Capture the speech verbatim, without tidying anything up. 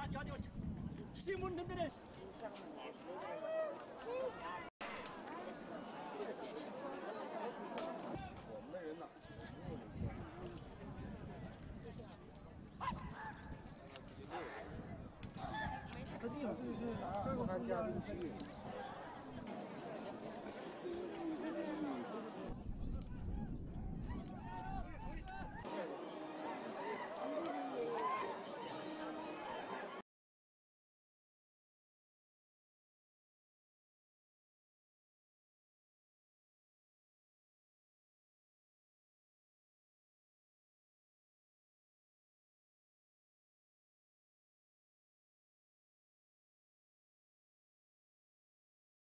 大家就心目中的。 我们的人呢，没有领先。他地方这是啥？这个看嘉宾区。